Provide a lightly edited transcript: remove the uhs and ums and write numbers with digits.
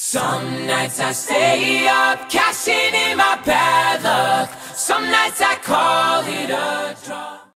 Some nights I stay up, cashing in my bad luck. Some nights I call it a draw.